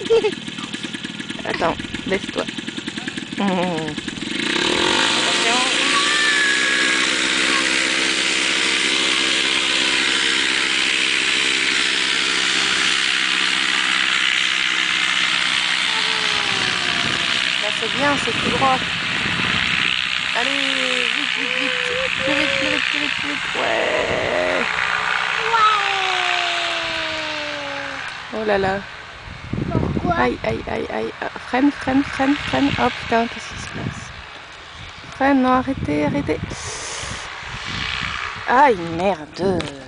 Attends, baisse-toi. Attention. Là, c'est bien, c'est tout droit. Allez, vite, vite, vite. Plus vite, plus vite, plus vite, plus vite. Ouais. Oh là là. Pourquoi? Aïe, aïe, aïe, aïe. Ah, freine, freine, freine, freine. Oh putain, qu'est-ce qui se passe? Freine, non, arrêtez, arrêtez. Aïe, merde.